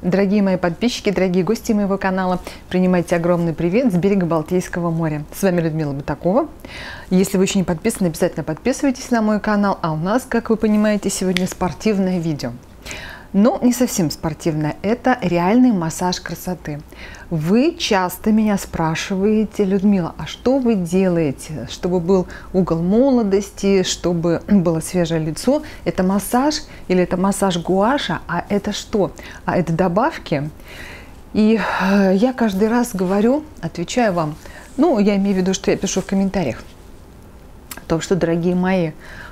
Дорогие мои подписчики, дорогие гости моего канала, принимайте огромный привет с берега Балтийского моря. С вами Людмила Бутакова. Если вы еще не подписаны, обязательно подписывайтесь на мой канал. А у нас, как вы понимаете, сегодня спортивное видео. Но не совсем спортивное, это реальный массаж красоты. Вы часто меня спрашиваете: Людмила, а что вы делаете, чтобы был угол молодости, чтобы было свежее лицо? Это массаж или это массаж гуаша? А это что? А это добавки? И я каждый раз говорю, отвечаю вам, я имею в виду, что я пишу в комментариях, то, что, дорогие мои,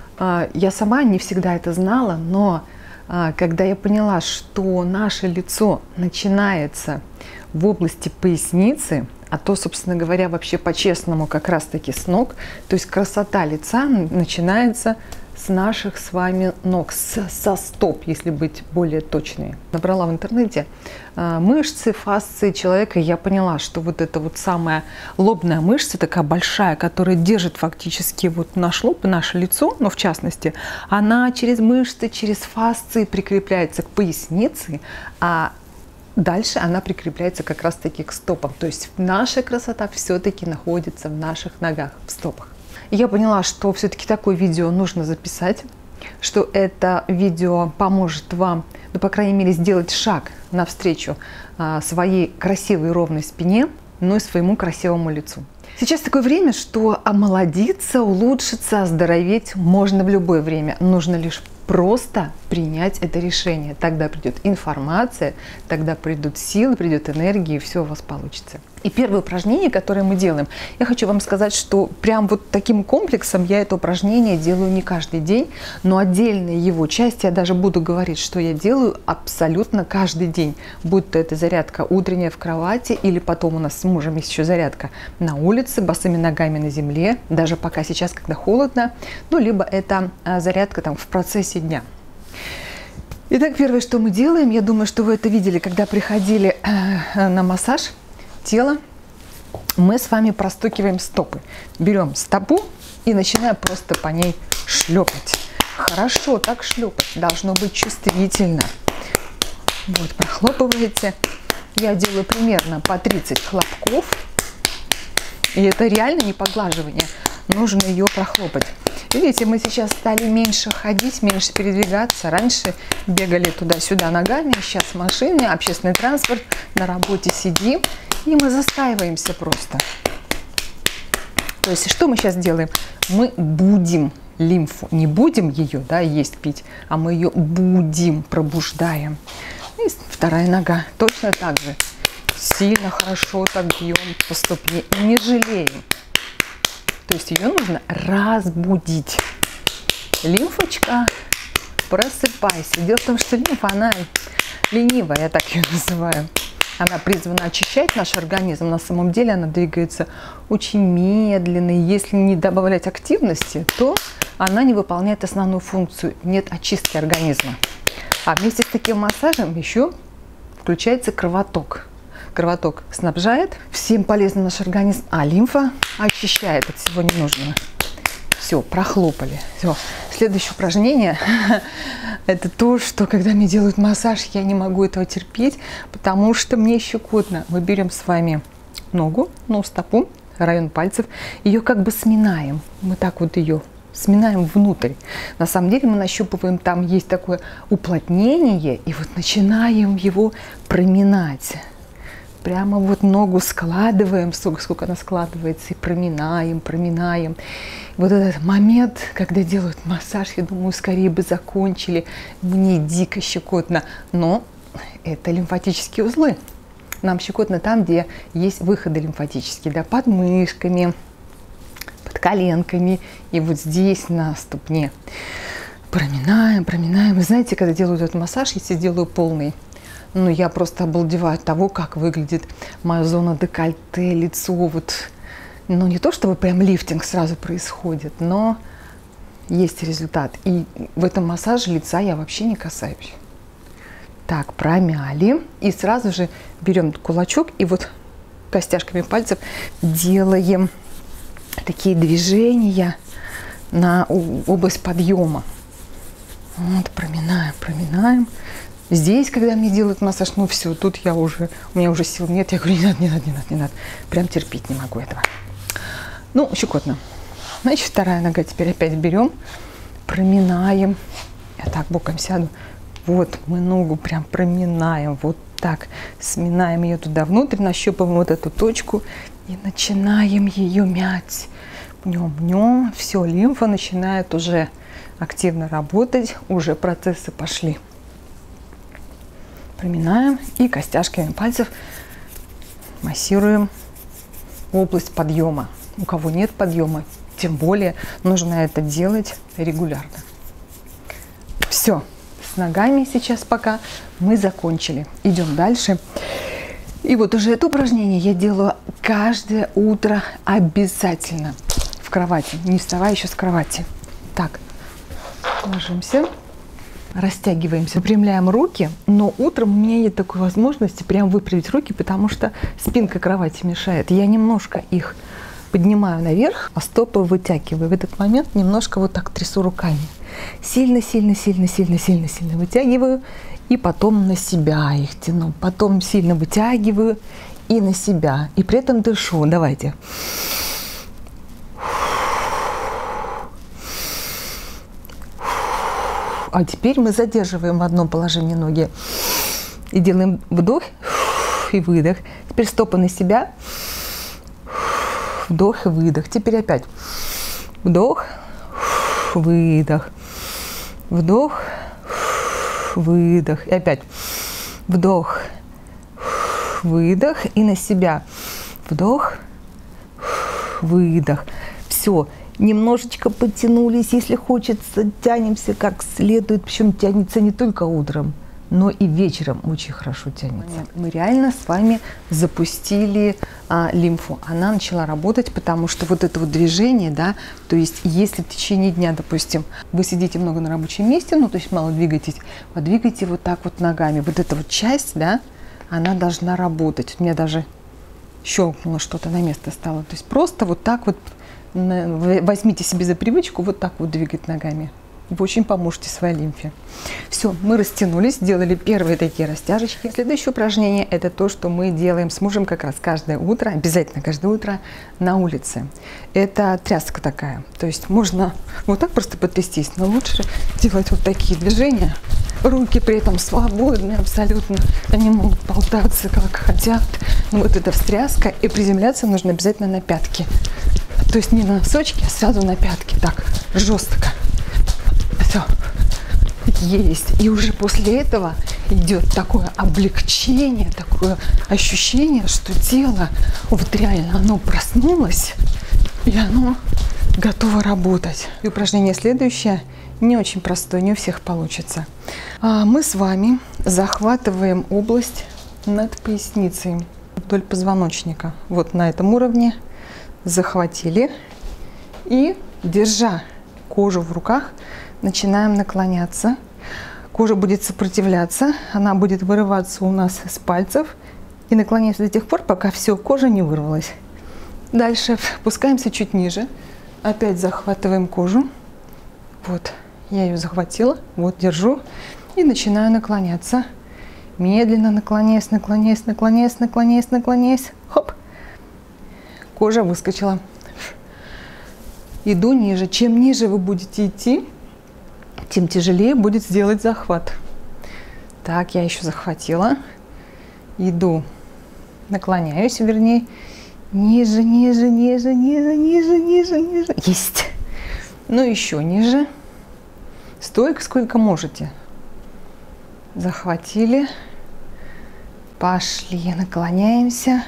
я сама не всегда это знала, но когда я поняла, что наше лицо начинается в области поясницы, а то, собственно говоря, вообще по-честному как раз-таки с ног, то есть красота лица начинается с наших с вами ног, со стоп, если быть более точной. Набрала в интернете мышцы, фасции человека, и я поняла, что вот эта вот самая лобная мышца, такая большая, которая держит фактически вот наш лоб и наше лицо, но в частности, она через мышцы, через фасции прикрепляется к пояснице, а дальше она прикрепляется как раз-таки к стопам. То есть наша красота все-таки находится в наших ногах, в стопах. Я поняла, что все-таки такое видео нужно записать, что это видео поможет вам, по крайней мере, сделать шаг навстречу своей красивой ровной спине, и своему красивому лицу. Сейчас такое время, что омолодиться, улучшиться, оздороветь можно в любое время. Нужно лишь просто принять это решение. Тогда придет информация, тогда придут силы, придет энергия, и все у вас получится. И первое упражнение, которое мы делаем, я хочу вам сказать, что прям вот таким комплексом я это упражнение делаю не каждый день, но отдельные его части я даже буду говорить, что я делаю абсолютно каждый день. Будь то это зарядка утренняя в кровати, или потом у нас с мужем есть еще зарядка на улице, босыми ногами на земле, даже пока сейчас, когда холодно, либо это зарядка там в процессе дня. Итак, первое, что мы делаем, я думаю, что вы это видели, когда приходили на массаж тела, мы с вами простукиваем стопы. Берем стопу и начинаем просто по ней шлепать. Хорошо так шлепать, должно быть чувствительно. Вот, прохлопываете. Я делаю примерно по 30 хлопков. И это реально не поглаживание. Нужно ее прохлопать. Видите, мы сейчас стали меньше ходить, меньше передвигаться. Раньше бегали туда-сюда ногами, сейчас машины, общественный транспорт, на работе сидим, и мы застаиваемся просто. То есть, что мы сейчас делаем? Мы будем лимфу, не будем ее, есть, пить, а мы ее будем, пробуждаем. И вторая нога точно так же. Сильно, хорошо так бьем по ступне, не жалеем. То есть ее нужно разбудить. Лимфочка, просыпайся. Дело в том, что лимфа, она ленивая, я так ее называю. Она призвана очищать наш организм. На самом деле она двигается очень медленно. И если не добавлять активности, то она не выполняет основную функцию. Нет очистки организма. А вместе с таким массажем еще включается кровоток. Кровоток снабжает всем полезным наш организм, а лимфа очищает от всего ненужного. Все, прохлопали. Все. Следующее упражнение – это то, что когда мне делают массаж, я не могу этого терпеть, потому что мне щекотно. Мы берем с вами ногу, стопу, район пальцев, ее как бы сминаем. Мы так вот ее сминаем внутрь. На самом деле мы нащупываем, там есть такое уплотнение, и вот начинаем его проминать. Прямо вот ногу складываем, сколько она складывается, и проминаем. Вот этот момент, когда делают массаж, я думаю, скорее бы закончили. Мне дико щекотно. Но это лимфатические узлы. Нам щекотно там, где есть выходы лимфатические, под мышками, под коленками и вот здесь на ступне. Проминаем. Вы знаете, когда делают этот массаж, если сделаю полный, я просто обалдеваю от того, как выглядит моя зона декольте, лицо. Вот, не то, чтобы прям лифтинг сразу происходит, но есть результат. И в этом массаже лица я вообще не касаюсь. Так, промяли. И сразу же берем кулачок и вот костяшками пальцев делаем такие движения на область подъема. Вот, проминаем. Здесь, когда мне делают массаж, ну все, тут у меня уже сил нет. Я говорю, не надо. Прям терпеть не могу этого. Ну, щекотно. Значит, вторая нога теперь опять берем, проминаем. Я так боком сяду. Вот мы ногу прям проминаем. Вот так. Сминаем ее туда внутрь, нащупываем вот эту точку и начинаем ее мять. Мнем. Все, лимфа начинает уже активно работать. Уже процессы пошли. Проминаем и костяшками пальцев массируем область подъема. У кого нет подъема, тем более нужно это делать регулярно. Все, с ногами сейчас пока мы закончили. Идем дальше. И вот уже это упражнение я делаю каждое утро обязательно в кровати, не вставая еще с кровати. Так, ложимся. Растягиваемся, выпрямляем руки, но утром у меня нет такой возможности прям выпрямить руки, потому что спинка кровати мешает. Я немножко их поднимаю наверх, а стопы вытягиваю. В этот момент немножко вот так трясу руками. Сильно вытягиваю и потом на себя их тяну. Потом сильно вытягиваю и на себя. И при этом дышу. Давайте. А теперь мы задерживаем в одном положении ноги и делаем вдох и выдох. Теперь стопы на себя, вдох и выдох. Теперь опять вдох, выдох, вдох, выдох. И опять вдох, выдох и на себя. Вдох, выдох. Все. Немножечко подтянулись, если хочется, тянемся как следует. Причем тянется не только утром, но и вечером очень хорошо тянется. Мы реально с вами запустили лимфу. Она начала работать, потому что вот это вот движение, да, то есть если в течение дня, допустим, вы сидите много на рабочем месте, ну то есть мало двигаетесь, подвигайте вот так вот ногами. Вот эта вот часть, да, она должна работать. У меня даже щелкнуло что-то, на место стало. То есть просто вот так вот возьмите себе за привычку вот так вот двигать ногами. Вы очень поможете своей лимфе. Все, мы растянулись, сделали первые такие растяжечки. Следующее упражнение – это то, что мы делаем с мужем как раз каждое утро, обязательно каждое утро на улице. Это тряска такая. То есть можно вот так просто потрястись, но лучше делать вот такие движения. Руки при этом свободные абсолютно. Они могут болтаться как хотят. Но вот эта встряска, и приземляться нужно обязательно на пятки. То есть не на носочки, а сразу на пятки. Так, жестко. Все. Есть. И уже после этого идет такое облегчение, такое ощущение, что тело вот реально оно проснулось, и оно готово работать. И упражнение следующее, не очень простое, не у всех получится. Мы с вами захватываем область над поясницей, вдоль позвоночника. Вот на этом уровне. Захватили и, держа кожу в руках, начинаем наклоняться. Кожа будет сопротивляться, она будет вырываться у нас из пальцев и наклоняется до тех пор, пока все, кожа не вырвалась. Дальше спускаемся чуть ниже, опять захватываем кожу. Вот, я ее захватила, вот держу и начинаю наклоняться. Медленно наклоняюсь. Хоп. Кожа выскочила. Иду ниже. Чем ниже вы будете идти, тем тяжелее будет сделать захват. Так, я еще захватила. Иду. Наклоняюсь, вернее. Ниже. Есть. Ну, еще ниже. Столько, сколько можете. Захватили. Пошли. Наклоняемся.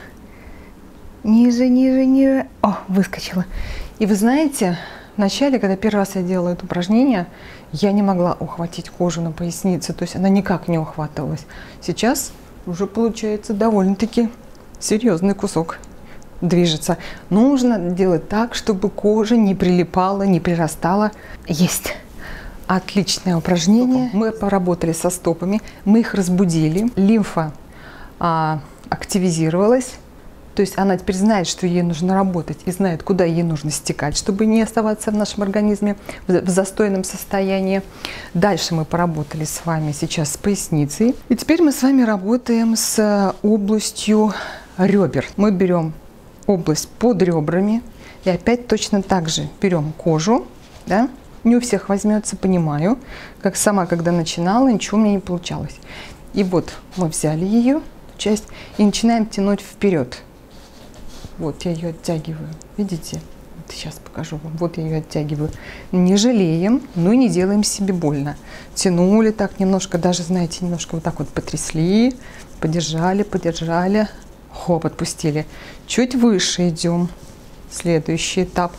Ниже. О, выскочила. И вы знаете, вначале, когда первый раз я делала это упражнение, я не могла ухватить кожу на пояснице. То есть она никак не ухватывалась. Сейчас уже получается довольно-таки серьезный кусок движется. Нужно делать так, чтобы кожа не прилипала, не прирастала. Есть. Отличное упражнение. Мы поработали со стопами, мы их разбудили. Лимфа активизировалась. То есть она теперь знает, что ей нужно работать и знает, куда ей нужно стекать, чтобы не оставаться в нашем организме в застойном состоянии. Дальше мы поработали с вами сейчас с поясницей. И теперь мы с вами работаем с областью ребер. Мы берем область под ребрами и опять точно так же берем кожу. Да? Не у всех возьмется, понимаю. Как сама, когда начинала, ничего у меня не получалось. И вот мы взяли ее часть и начинаем тянуть вперед. Вот я ее оттягиваю. Видите? Вот сейчас покажу вам. Вот я ее оттягиваю. Не жалеем, но и не делаем себе больно. Тянули так немножко, даже, знаете, немножко вот так вот потрясли, подержали, подержали. Хоп, отпустили. Чуть выше идем. Следующий этап.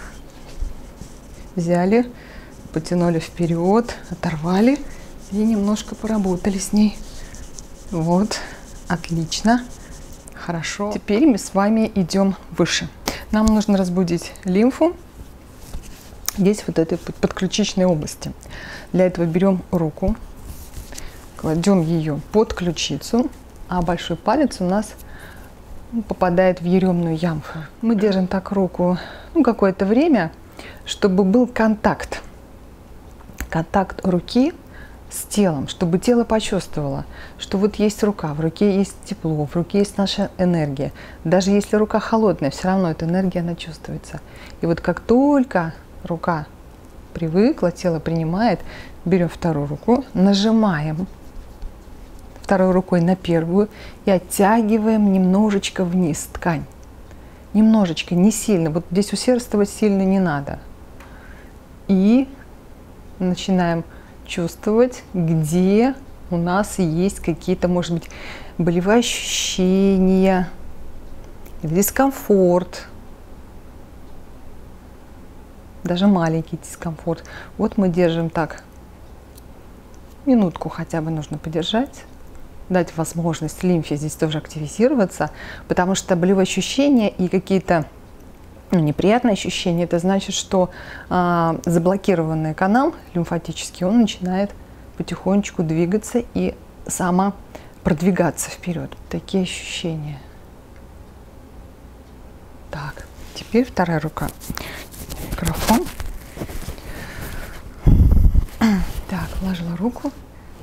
Взяли, потянули вперед, оторвали и немножко поработали с ней. Вот, отлично. Хорошо. Теперь мы с вами идем выше. Нам нужно разбудить лимфу здесь вот этой подключичной области. Для этого берем руку, кладем ее под ключицу, а большой палец у нас попадает в еремную ямку. Мы держим так руку какое-то время, чтобы был контакт. Контакт руки с телом, чтобы тело почувствовало, что вот есть рука, в руке есть тепло, в руке есть наша энергия. Даже если рука холодная, все равно эта энергия, она чувствуется. И вот как только рука привыкла, тело принимает, берем вторую руку, нажимаем второй рукой на первую и оттягиваем немножечко вниз ткань. Немножечко, не сильно. Вот здесь усердствовать сильно не надо. И начинаем чувствовать, где у нас есть какие-то, может быть, болевые ощущения, дискомфорт, даже маленький дискомфорт. Вот мы держим так, минутку хотя бы нужно подержать, дать возможность лимфе здесь тоже активизироваться, потому что болевые ощущения и какие-то неприятные ощущения, это значит, что заблокированный канал лимфатический, он начинает потихонечку двигаться и сама продвигаться вперед. Такие ощущения. Так, теперь вторая рука. Микрофон. Так, вложила руку.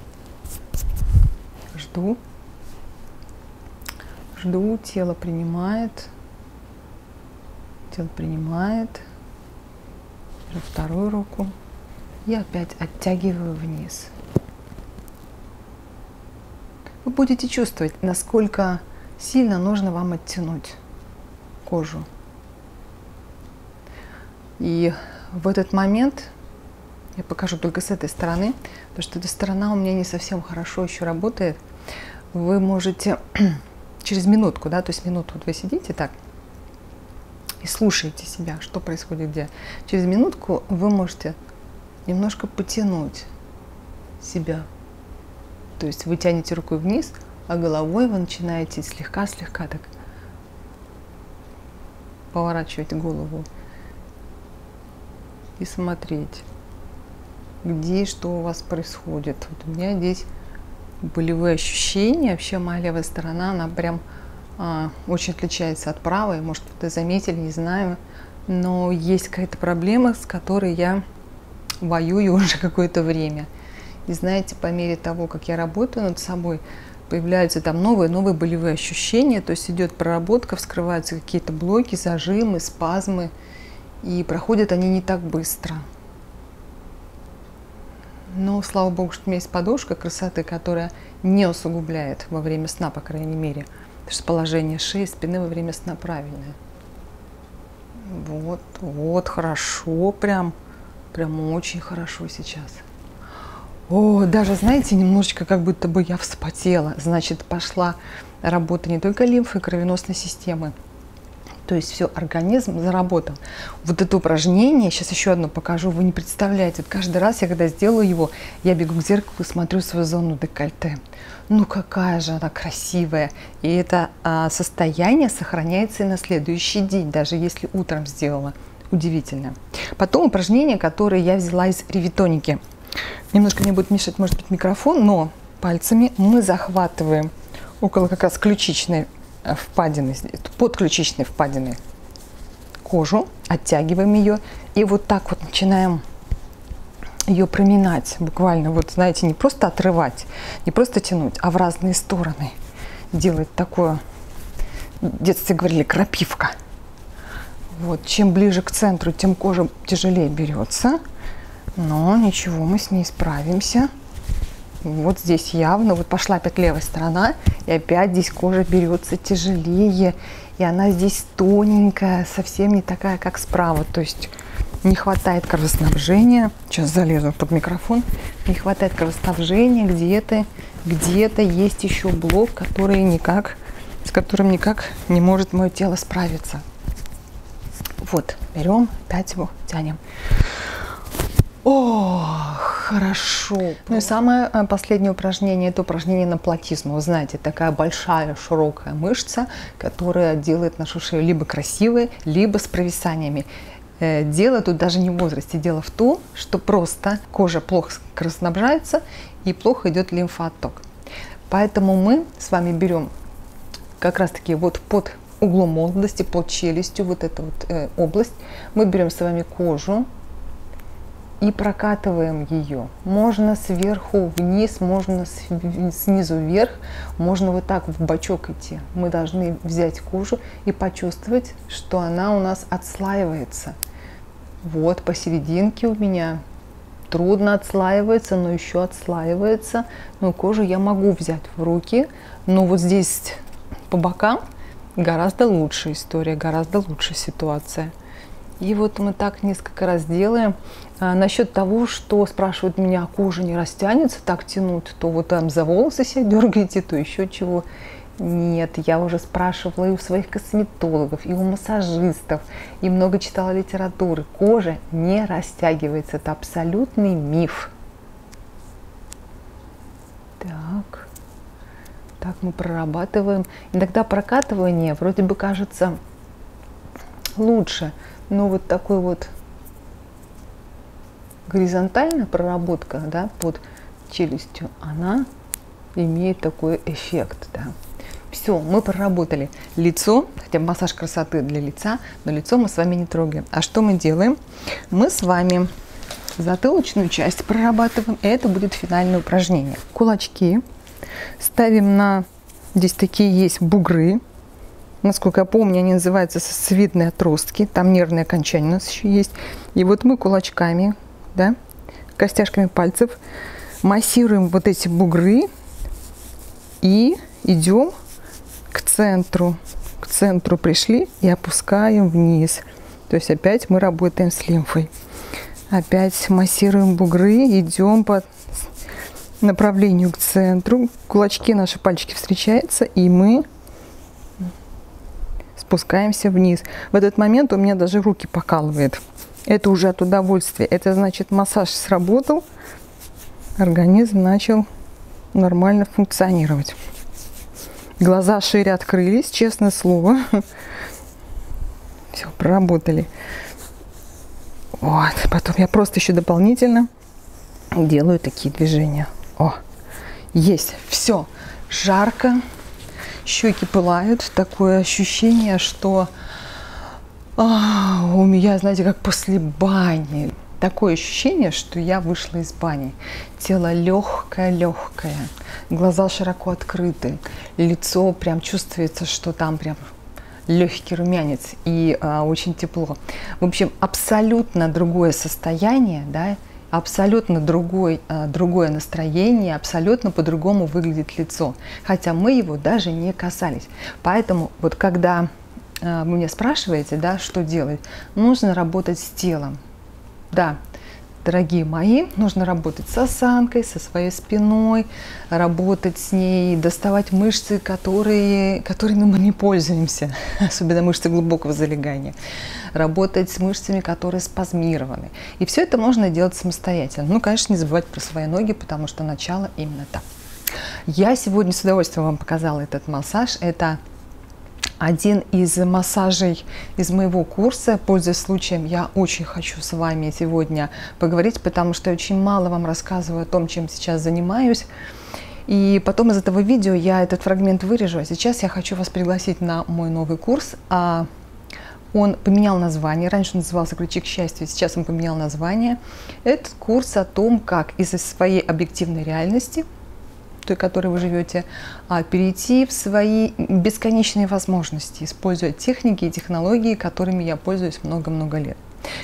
Жду. Жду, тело принимает. Тело принимает. Беру вторую руку. И опять оттягиваю вниз. Вы будете чувствовать, насколько сильно нужно вам оттянуть кожу. И в этот момент я покажу только с этой стороны, потому что эта сторона у меня не совсем хорошо еще работает. Вы можете через минутку, да, то есть минуту вот вы сидите так и слушаете себя, что происходит где. Через минутку вы можете немножко потянуть себя. То есть вы тянете рукой вниз, а головой вы начинаете слегка-слегка так поворачивать голову и смотреть, где что у вас происходит. Вот у меня здесь болевые ощущения. Вообще моя левая сторона, она прям очень отличается от правой. Может, вы это заметили, не знаю. Но есть какая-то проблема, с которой я воюю уже какое-то время. И знаете, по мере того, как я работаю над собой, появляются там новые болевые ощущения. То есть идет проработка, вскрываются какие-то блоки, зажимы, спазмы. И проходят они не так быстро. Но, слава богу, что у меня есть подушка красоты, которая не усугубляет во время сна, по крайней мере. Потому что положение шеи, спины во время сна правильное. Вот, хорошо, прям очень хорошо сейчас. О, даже, знаете, немножечко как будто бы я вспотела. Значит, пошла работа не только лимфы и кровеносной системы. То есть все, организм заработал. Вот это упражнение, сейчас еще одно покажу, вы не представляете. Вот каждый раз, я когда сделаю его, я бегу к зеркалу и смотрю свою зону декольте. Ну какая же она красивая. И это состояние сохраняется и на следующий день, даже если утром сделала. Удивительно. Потом упражнение, которое я взяла из ревитоники. Немножко мне будет мешать, может быть, микрофон, но пальцами мы захватываем около как раз ключичной впадины, под ключичной впадины кожу, оттягиваем ее и вот так вот начинаем ее проминать, буквально, вот знаете, не просто отрывать, не просто тянуть, а в разные стороны. Делать такое, в детстве говорили, крапивка. Вот, чем ближе к центру, тем кожа тяжелее берется, но ничего, мы с ней справимся. Вот здесь явно, вот пошла опять левая сторона, и опять здесь кожа берется тяжелее, и она здесь тоненькая, совсем не такая, как справа, то есть не хватает кровоснабжения. Сейчас залезу под микрофон. Не хватает кровоснабжения, где-то есть еще блок, с которым никак не может мое тело справиться. Вот, берем, опять его тянем. О, хорошо. Ну и самое последнее упражнение, это упражнение на платизму. Вы знаете, такая большая широкая мышца, которая делает нашу шею либо красивой, либо с провисаниями. Дело тут даже не в возрасте, дело в том, что просто кожа плохо кровоснабжается и плохо идет лимфоотток. Поэтому мы с вами берем как раз таки вот под углом молодости, под челюстью, вот эту вот область, мы берем с вами кожу и прокатываем ее. Можно сверху вниз, можно снизу вверх, можно вот так в бочок идти. Мы должны взять кожу и почувствовать, что она у нас отслаивается. Вот посерединке у меня трудно отслаивается, но еще отслаивается. Но кожу я могу взять в руки, но вот здесь по бокам гораздо лучшая история, гораздо лучшая ситуация. И вот мы так несколько раз делаем. Насчет того, что спрашивают меня, а кожа не растянется, так тянуть, то вот там за волосы себя дергаете, то еще чего. Нет, я уже спрашивала и у своих косметологов, и у массажистов, и много читала литературы. Кожа не растягивается, это абсолютный миф. Так мы прорабатываем. Иногда прокатывание вроде бы кажется лучше, но вот такой вот горизонтальная проработка, да, под челюстью, она имеет такой эффект, да. Все, мы проработали лицо, хотя массаж красоты для лица, но лицо мы с вами не трогаем. А что мы делаем? Мы с вами затылочную часть прорабатываем, и это будет финальное упражнение. Кулачки ставим на, здесь такие есть бугры, насколько я помню, они называются сосцевидные отростки, там нервные окончания у нас еще есть. И вот мы кулачками, да, костяшками пальцев массируем вот эти бугры и идем к центру. К центру пришли и опускаем вниз. То есть опять мы работаем с лимфой. Опять массируем бугры, идем по направлению к центру. Кулачки, наши пальчики встречаются, и мы спускаемся вниз. В этот момент у меня даже руки покалывает. Это уже от удовольствия. Это значит, массаж сработал, организм начал нормально функционировать. Глаза шире открылись, честное слово. Все, проработали. Вот. Потом я просто еще дополнительно делаю такие движения. О, есть. Все. Жарко. Щеки пылают. Такое ощущение, что у меня, знаете, как после бани. Такое ощущение, что я вышла из бани. Тело легкое-легкое, глаза широко открыты, лицо прям чувствуется, что там прям легкий румянец и очень тепло. В общем, абсолютно другое состояние, да, абсолютно другое настроение, абсолютно по-другому выглядит лицо. Хотя мы его даже не касались. Поэтому вот когда вы меня спрашиваете, да, что делать, нужно работать с телом. Да, дорогие мои, нужно работать с осанкой, со своей спиной, работать с ней, доставать мышцы, которыми мы не пользуемся, особенно мышцы глубокого залегания, работать с мышцами, которые спазмированы. И все это можно делать самостоятельно. Ну, конечно, не забывать про свои ноги, потому что начало именно там. Я сегодня с удовольствием вам показала этот массаж. Это один из массажей из моего курса. Пользуясь случаем, я очень хочу с вами сегодня поговорить, потому что я очень мало вам рассказываю о том, чем сейчас занимаюсь. И потом из этого видео я этот фрагмент вырежу. А сейчас я хочу вас пригласить на мой новый курс. Он поменял название. Раньше он назывался «Ключи к счастью», сейчас он поменял название. Этот курс о том, как из своей объективной реальности, той, в которой вы живете, перейти в свои бесконечные возможности, используя техники и технологии, которыми я пользуюсь много-много лет.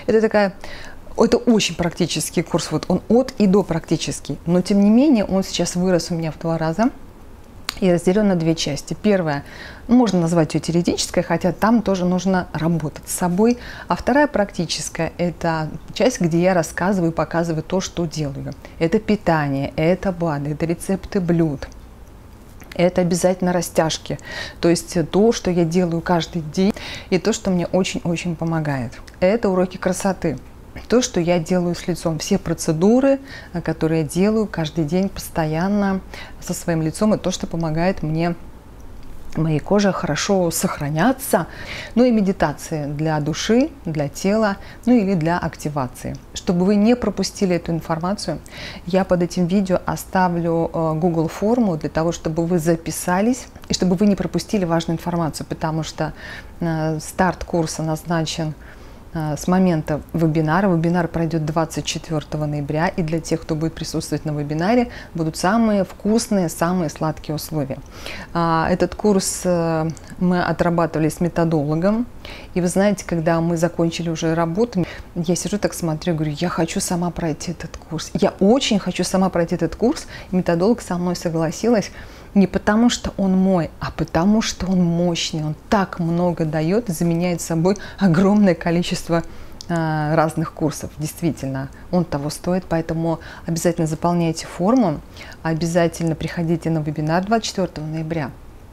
Это очень практический курс, вот он от и до практический, но тем не менее он сейчас вырос у меня в 2 раза и разделен на 2 части. Первая, можно назвать ее теоретической, хотя там тоже нужно работать с собой, а вторая практическая – это часть, где я рассказываю и показываю то, что делаю. Это питание, это БАДы, это рецепты блюд. Это обязательно растяжки, то есть то, что я делаю каждый день и то, что мне очень-очень помогает. Это уроки красоты, то, что я делаю с лицом, все процедуры, которые я делаю каждый день постоянно со своим лицом, и то, что помогает мне, моей коже хорошо сохраняться, ну и медитации для души, для тела, ну или для активации. Чтобы вы не пропустили эту информацию, я под этим видео оставлю Google форму для того, чтобы вы записались и чтобы вы не пропустили важную информацию, потому что старт курса назначен с момента вебинара. Вебинар пройдет 24 ноября, и для тех, кто будет присутствовать на вебинаре, будут самые вкусные, самые сладкие условия. Этот курс мы отрабатывали с методологом, и вы знаете, когда мы закончили уже работу, я сижу так смотрю, говорю, я хочу сама пройти этот курс. Я очень хочу сама пройти этот курс, и методолог со мной согласилась. Не потому, что он мой, а потому, что он мощный. Он так много дает и заменяет собой огромное количество разных курсов. Действительно, он того стоит, поэтому обязательно заполняйте форму, обязательно приходите на вебинар 24 ноября.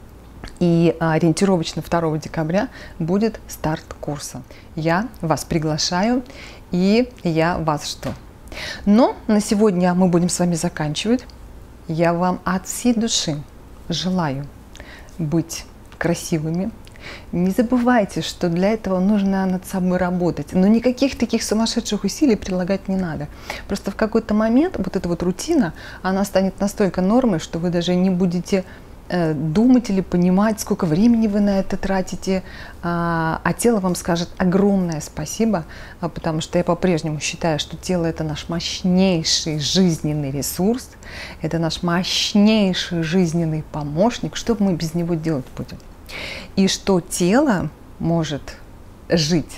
И ориентировочно 2 декабря будет старт курса. Я вас приглашаю, и я вас жду. Но на сегодня мы будем с вами заканчивать. Я вам от всей души желаю быть красивыми. Не забывайте, что для этого нужно над собой работать. Но никаких таких сумасшедших усилий прилагать не надо. Просто в какой-то момент вот эта вот рутина, она станет настолько нормой, что вы даже не будете думать или понимать, сколько времени вы на это тратите, а тело вам скажет огромное спасибо, потому что я по-прежнему считаю, что тело – это наш мощнейший жизненный ресурс, это наш мощнейший жизненный помощник, что мы без него делать будем. И что тело может жить,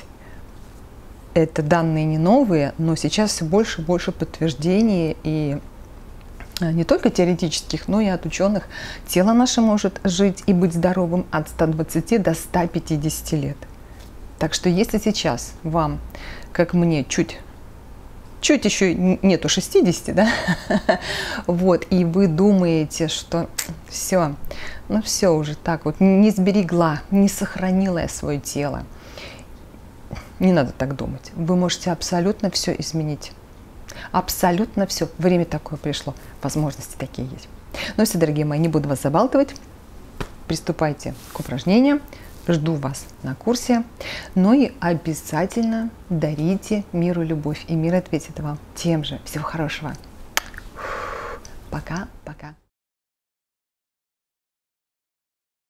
это данные не новые, но сейчас все больше и больше подтверждений, и не только теоретических, но и от ученых. Тело наше может жить и быть здоровым от 120 до 150 лет. Так что если сейчас вам, как мне, чуть еще нету 60, да, вот, и вы думаете, что все, ну все уже так вот, не сберегла, не сохранила я свое тело, не надо так думать. Вы можете абсолютно все изменить. Абсолютно все. Время такое пришло. Возможности такие есть. Ну все, дорогие мои, не буду вас забалтывать. Приступайте к упражнениям. Жду вас на курсе. Ну и обязательно дарите миру любовь. И мир ответит вам тем же. Всего хорошего. Пока-пока.